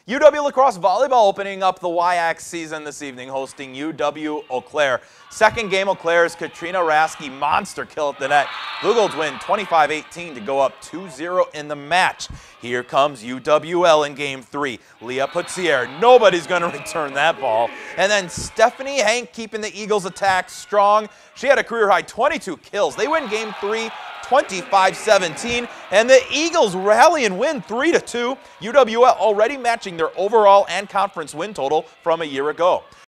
UW-Lacrosse Volleyball opening up the WIAC season this evening, hosting UW-Eau Claire. Second game, Eau Claire's Katrina Rasky monster kill at the net. Blue Golds win 25-18 to go up 2-0 in the match. Here comes UWL in game 3. Leah Putzier, nobody's going to return that ball. And then Stephanie Hank keeping the Eagles' attack strong. She had a career-high 22 kills. They win game 3. 25-17, and the Eagles rally and win 3-2. UWL already matching their overall and conference win total from a year ago.